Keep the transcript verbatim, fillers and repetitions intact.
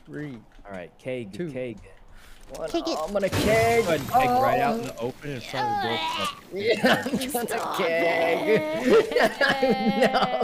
Three. All right, keg, Two. keg. One. Keg it. Oh, I'm gonna keg. Go ahead and keg right out in the open in front of the door. Yeah, I'm gonna Stop keg. it. No.